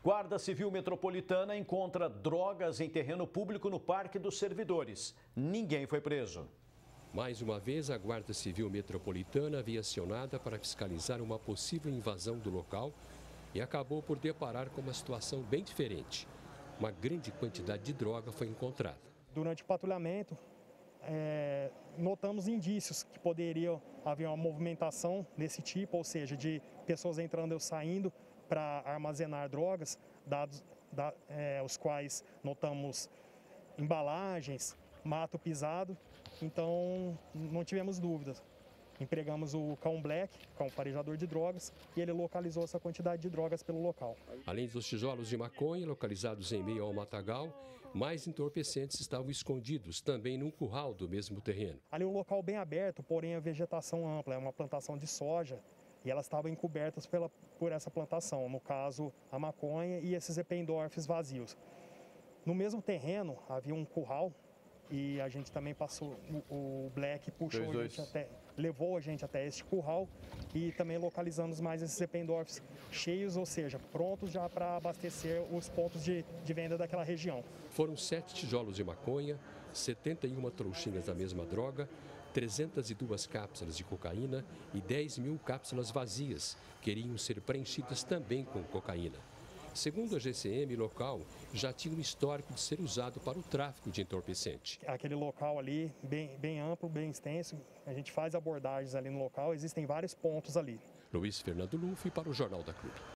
Guarda Civil Metropolitana encontra drogas em terreno público no Parque dos Servidores. Ninguém foi preso. Mais uma vez, a Guarda Civil Metropolitana havia acionada para fiscalizar uma possível invasão do local e acabou por deparar com uma situação bem diferente. Uma grande quantidade de droga foi encontrada. Durante o patrulhamento, notamos indícios que poderia haver uma movimentação desse tipo, ou seja, de pessoas entrando e saindo para armazenar drogas, dados os quais notamos embalagens, mato pisado, então não tivemos dúvidas. Empregamos o cão Black, cão farejador de drogas, e ele localizou essa quantidade de drogas pelo local. Além dos tijolos de maconha localizados em meio ao matagal, mais entorpecentes estavam escondidos também num curral do mesmo terreno. Ali o local bem aberto, porém a vegetação ampla, é uma plantação de soja, e elas estavam encobertas por essa plantação, no caso a maconha e esses ependorfes vazios. No mesmo terreno havia um curral e a gente também passou, o Black puxou a gente levou a gente até este curral e também localizamos mais esses ependorfes cheios, ou seja, prontos já para abastecer os pontos de venda daquela região. Foram 7 tijolos de maconha, 71 trouxinhas da mesma droga, 302 cápsulas de cocaína e 10 mil cápsulas vazias, que iriam ser preenchidas também com cocaína. Segundo a GCM local, já tinha um histórico de ser usado para o tráfico de entorpecente. Aquele local ali, bem amplo, bem extenso, a gente faz abordagens ali no local, existem vários pontos ali. Luiz Fernando Luffy para o Jornal da Clube.